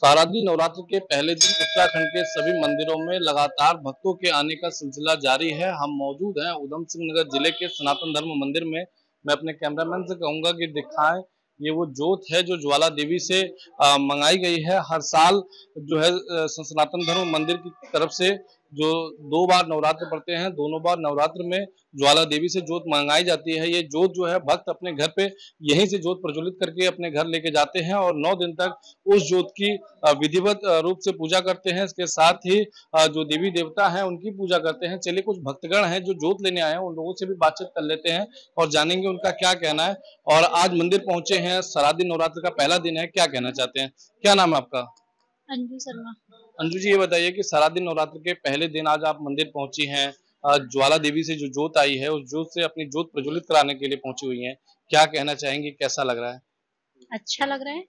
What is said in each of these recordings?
शारदीय नवरात्र के पहले दिन उत्तराखंड के सभी मंदिरों में लगातार भक्तों के आने का सिलसिला जारी है। हम मौजूद हैं उधम सिंह नगर जिले के सनातन धर्म मंदिर में। मैं अपने कैमरामैन से कहूंगा कि दिखाएं, ये वो जोत है जो ज्वाला देवी से मंगाई गई है। हर साल जो है सनातन धर्म मंदिर की तरफ से जो 2 बार नवरात्र पड़ते हैं, दोनों बार नवरात्र में ज्वाला देवी से जोत मंगाई जाती है। ये जोत जो है भक्त अपने घर पे यहीं से जोत प्रज्वलित करके अपने घर लेके जाते हैं और 9 दिन तक उस जोत की विधिवत रूप से पूजा करते हैं। इसके साथ ही जो देवी देवता हैं उनकी पूजा करते हैं। चलिए कुछ भक्तगण हैं जो जोत लेने आए हैं, उन लोगों से भी बातचीत कर लेते हैं और जानेंगे उनका क्या कहना है। और आज मंदिर पहुंचे हैं, शारदीय नवरात्र का पहला दिन है, क्या कहना चाहते हैं? क्या नाम है आपका? अंजू शर्मा। अंजू जी, ये बताइए कि शारदीय नवरात्र के पहले दिन आज आप मंदिर पहुंची हैं। ज्वाला देवी से जो जोत आई है उस जोत से अपनी जोत प्रज्वलित कराने के लिए पहुंची हुई हैं, क्या कहना चाहेंगी, कैसा लग रहा है? अच्छा लग रहा है।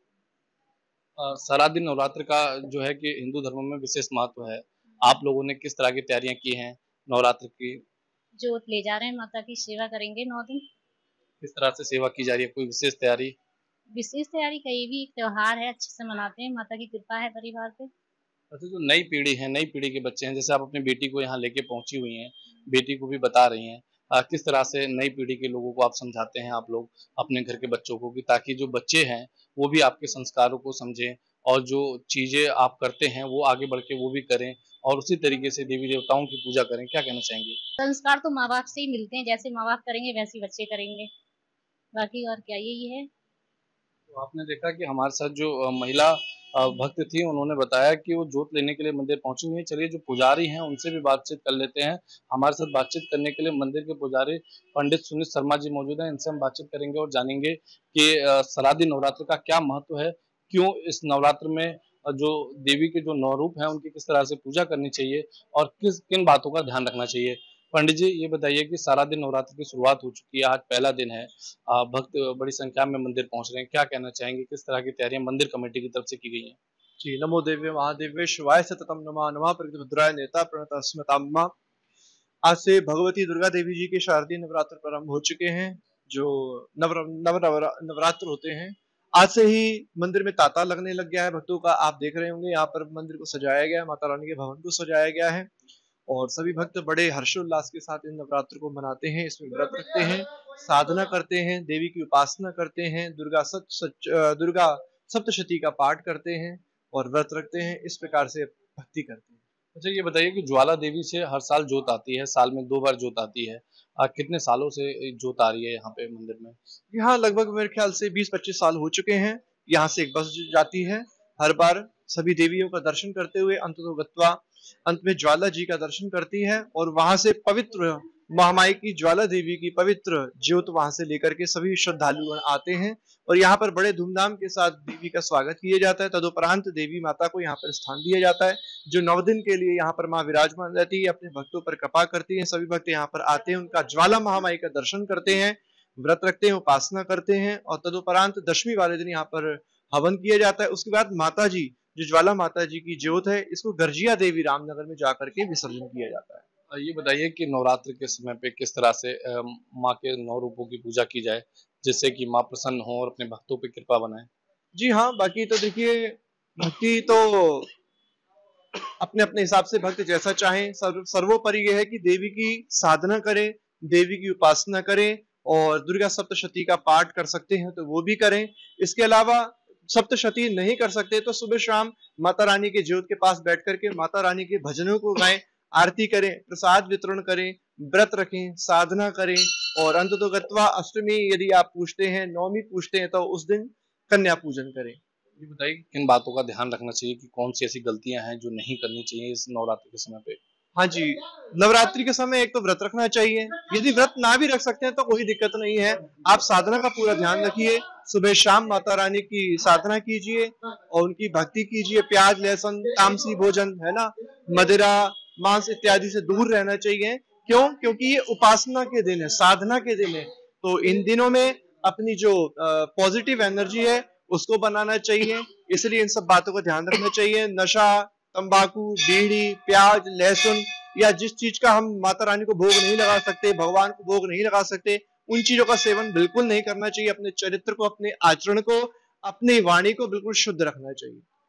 शारदीय नवरात्र का जो है कि हिंदू धर्म में विशेष महत्व है। आप लोगों ने किस तरह की तैयारियां की हैं नवरात्र की? जोत ले जा रहे हैं, माता की सेवा करेंगे 9 दिन। किस तरह से सेवा की जा रही है, कोई विशेष तैयारी? विशेष तैयारी कहीं भी, त्योहार है, अच्छे से मनाते हैं, माता की कृपा है परिवार पे। अच्छा, जो नई पीढ़ी है, नई पीढ़ी के बच्चे हैं, जैसे आप अपनी बेटी को यहाँ लेके पहुंची हुई हैं, बेटी को भी बता रही हैं, किस तरह से नई पीढ़ी के लोगों को आप समझाते हैं आप लोग अपने घर के बच्चों को, कि ताकि जो बच्चे हैं वो भी आपके संस्कारों को समझें और जो चीजें आप करते हैं वो आगे बढ़ के वो भी करें और उसी तरीके से देवी देवताओं की पूजा करें, क्या कहना चाहेंगे? संस्कार तो माँ बाप से ही मिलते हैं, जैसे माँ बाप करेंगे वैसे ही बच्चे करेंगे। बाकी और क्या, यही है। तो आपने देखा कि हमारे साथ जो महिला भक्त थी, उन्होंने बताया कि वो जोत लेने के लिए मंदिर पहुंची हुई है। चलिए जो पुजारी हैं उनसे भी बातचीत कर लेते हैं। हमारे साथ बातचीत करने के लिए मंदिर के पुजारी पंडित सुनीत शर्मा जी मौजूद हैं। इनसे हम बातचीत करेंगे और जानेंगे कि शारदीय नवरात्र का क्या महत्व है, क्यों इस नवरात्र में जो देवी के जो 9 रूप हैं उनकी किस तरह से पूजा करनी चाहिए और किस किन बातों का ध्यान रखना चाहिए। पंडित जी, ये बताइए कि शारदीय नवरात्र की शुरुआत हो चुकी है, आज पहला दिन है, भक्त बड़ी संख्या में मंदिर पहुंच रहे हैं, क्या कहना चाहेंगे, किस तरह की तैयारियां मंदिर कमेटी की तरफ से की गई हैं? जी, नमो देव्य महादेव्य शिवाय सततम नमः नमः प्रगतिभद्राय नेता प्रणतस्मताम्मा। आज से भगवती दुर्गा देवी जी के शारदीय नवरात्र प्रारंभ हो चुके हैं। जो नवरात्र होते हैं, आज से ही मंदिर में तांता लगने लग गया है भक्तों का। आप देख रहे होंगे यहाँ पर मंदिर को सजाया गया है, माता रानी के भवन को सजाया गया है और सभी भक्त बड़े हर्षोल्लास के साथ इन नवरात्र को मनाते हैं। इसमें व्रत रखते हैं, साधना करते हैं, देवी की उपासना करते हैं, दुर्गा सप्तशती का पाठ करते हैं और व्रत रखते हैं। इस प्रकार से भक्ति करते हैं। अच्छा, ये बताइए कि ज्वाला देवी से हर साल जोत आती है, साल में 2 बार जोत आती है, कितने सालों से जोत आ रही है यहाँ पे मंदिर में? यहाँ लगभग मेरे ख्याल से 20-25 साल हो चुके हैं। यहाँ से एक बस जाती है हर बार, सभी देवियों का दर्शन करते हुए अंततो गत्वा अंत में ज्वाला जी का दर्शन करती है और वहां से पवित्र महामाई की ज्वाला देवी की पवित्र ज्योत वहां से लेकर के सभी श्रद्धालुगण आते हैं और यहाँ पर बड़े धूमधाम के साथ देवी का स्वागत किया जाता है। तदुपरांत देवी माता को यहाँ पर स्थान दिया जाता है, जो 9 दिन के लिए यहाँ पर माँ विराजमान रहती है, अपने भक्तों पर कृपा करती है। सभी भक्त यहाँ पर आते हैं, उनका ज्वाला महामाई का दर्शन करते हैं, व्रत रखते हैं, उपासना करते हैं और तदुपरांत दशमी वाले दिन यहाँ पर हवन किया जाता है। उसके बाद माता जी, जो ज्वाला माता जी की ज्योत है, इसको गर्जिया देवी रामनगर में जाकर के विसर्जन किया जाता है। ये बताइए कि नवरात्र के समय पे किस तरह से माँ के 9 रूपों की पूजा की जाए, जिससे कि माँ प्रसन्न हो और अपने भक्तों पे कृपा बनाए? जी हाँ, बाकी तो देखिए, भक्ति तो अपने अपने हिसाब से भक्त जैसा चाहे। सर्वोपरि यह है कि देवी की साधना करें, देवी की उपासना करें और दुर्गा सप्तशती का पाठ कर सकते हैं तो वो भी करें। इसके अलावा सप्तशती नहीं कर सकते तो सुबह शाम माता रानी के ज्योत के पास बैठ करके माता रानी के भजनों को गाएं, आरती करें, प्रसाद वितरण करें, व्रत रखें, साधना करें और अंततोगत्वा अष्टमी यदि आप पूछते हैं, नवमी पूछते हैं तो उस दिन कन्या पूजन करें। ये बताइए कि किन बातों का ध्यान रखना चाहिए, कि कौन सी ऐसी गलतियां हैं जो नहीं करनी चाहिए इस नवरात्र के समय पे? हाँ जी, नवरात्रि के समय एक तो व्रत रखना चाहिए। यदि व्रत ना भी रख सकते हैं तो कोई दिक्कत नहीं है, आप साधना का पूरा ध्यान रखिए। सुबह शाम माता रानी की साधना कीजिए और उनकी भक्ति कीजिए। प्याज, लहसुन, तामसी भोजन है ना, मदिरा, मांस इत्यादि से दूर रहना चाहिए। क्यों? क्योंकि ये उपासना के दिन है, साधना के दिन है। तो इन दिनों में अपनी जो पॉजिटिव एनर्जी है उसको बनाना चाहिए, इसलिए इन सब बातों का ध्यान रखना चाहिए। नशा, तंबाकू, बीड़ी, प्याज, लहसुन या जिस चीज का हम माता रानी को भोग नहीं लगा सकते, भगवान को भोग नहीं लगा सकते, उन चीजों का सेवन बिल्कुल नहीं करना चाहिए। अपने चरित्र को, अपने आचरण को, अपनी वाणी को बिल्कुल शुद्ध रखना चाहिए।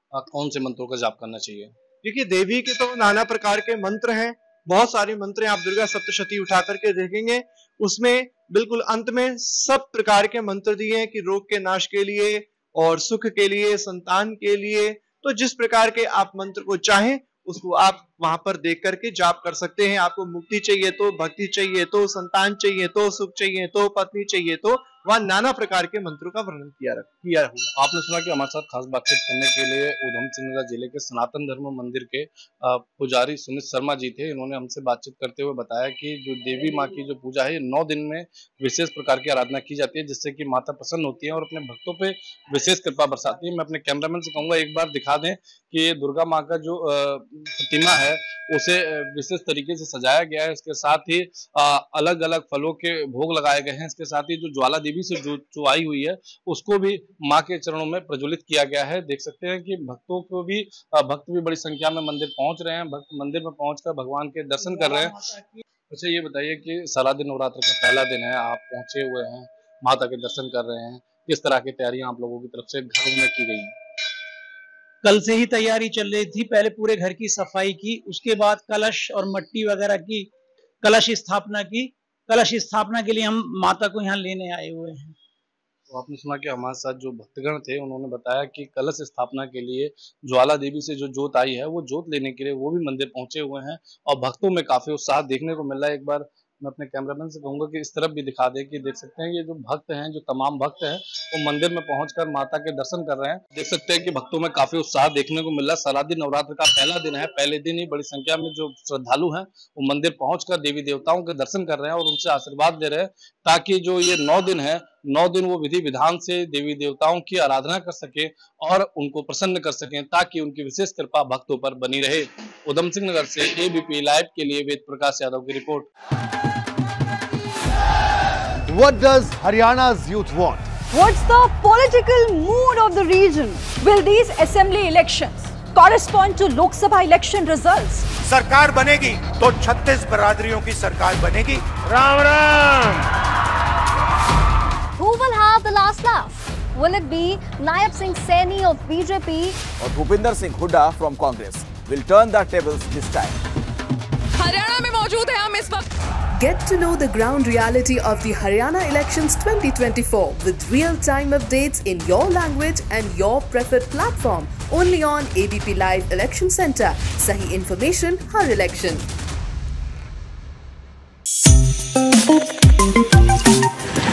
कौन से मंत्रों का जाप करना चाहिए? देखिए, देवी के तो नाना प्रकार के मंत्र हैं, बहुत सारे मंत्र हैं। आप दुर्गा सप्तशती उठा करके देखेंगे, उसमें बिल्कुल अंत में सब प्रकार के मंत्र दिए हैं कि रोग के नाश के लिए और सुख के लिए, संतान के लिए। तो जिस प्रकार के आप मंत्र को चाहें उसको आप वहां पर देख करके जाप कर सकते हैं। आपको मुक्ति चाहिए तो, भक्ति चाहिए तो, संतान चाहिए तो, सुख चाहिए तो, पत्नी चाहिए तो, वहां नाना प्रकार के मंत्रों का वर्णन किया हुआ। आपने सुना कि हमारे साथ खास बातचीत करने के लिए उधम सिंह नगर जिले के सनातन धर्म मंदिर के पुजारी सुमित शर्मा जी थे। इन्होंने हमसे बातचीत करते हुए बताया कि जो देवी माँ की जो पूजा है, 9 दिन में विशेष प्रकार की आराधना की जाती है, जिससे कि माता प्रसन्न होती है और अपने भक्तों पे विशेष कृपा बरसाती है। मैं अपने कैमरामैन से कहूंगा एक बार दिखा दें कि दुर्गा माँ का जो प्रतिमा है उसे विशेष तरीके से सजाया गया है। इसके साथ ही अलग अलग फलों के भोग लगाए गए हैं। इसके साथ ही जो ज्वाला देवी से जो आई हुई है उसको भी माँ के चरणों में प्रज्वलित किया गया है। देख सकते हैं कि भक्तों को भी भक्त भी बड़ी संख्या में मंदिर पहुंच रहे हैं। भक्त मंदिर में पहुंचकर भगवान के दर्शन कर रहे हैं। अच्छा, ये बताइए कि शारदीय नवरात्र का पहला दिन है, आप पहुंचे हुए हैं, माता के दर्शन कर रहे हैं, किस तरह की तैयारियां आप लोगों की तरफ से घरों में की गई हैं? कल से ही तैयारी चल रही थी। पहले पूरे घर की सफाई की, उसके बाद कलश और मट्टी वगैरह की कलश स्थापना की। कलश स्थापना के लिए हम माता को यहाँ लेने आए हुए हैं। तो आपने सुना कि हमारे साथ जो भक्तगण थे उन्होंने बताया कि कलश स्थापना के लिए ज्वाला देवी से जो जोत आई है वो जोत लेने के लिए वो भी मंदिर पहुंचे हुए हैं और भक्तों में काफी उत्साह देखने को मिल रहा है। एक बार मैं अपने कैमरामैन से कहूंगा कि इस तरफ भी दिखा दे कि देख सकते हैं ये जो भक्त हैं, जो तमाम भक्त हैं वो मंदिर में पहुंचकर माता के दर्शन कर रहे हैं। देख सकते हैं कि भक्तों में काफी उत्साह देखने को मिल रहा है। शारदीय नवरात्र का पहला दिन है, पहले दिन ही बड़ी संख्या में जो श्रद्धालु हैं वो मंदिर पहुंचकर देवी देवताओं के दर्शन कर रहे हैं और उनसे आशीर्वाद ले रहे हैं, ताकि जो ये 9 दिन है, 9 दिन वो विधि विधान से देवी देवताओं की आराधना कर सके और उनको प्रसन्न कर सकें, ताकि उनकी विशेष कृपा भक्तों पर बनी रहे। उधम सिंह नगर से एबीपी लाइव के लिए वेद प्रकाश यादव की report. What does Haryana's youth want? What's the political mood of the region? Will these assembly elections correspond to Lok Sabha election results? सरकार बनेगी तो 36 बरादरियों की सरकार बनेगी। Ram Ram. Who will have the last laugh? Will it be Nayab Singh Saini of BJP और Bhupinder Singh Hooda from Congress will turn the tables this time? Haryana में मौजूद है हम इस वक्त। Get to know the ground reality of the Haryana elections 2024 with real-time updates in your language and your preferred platform. Only on ABP Live Election Center. Sahi information, har election.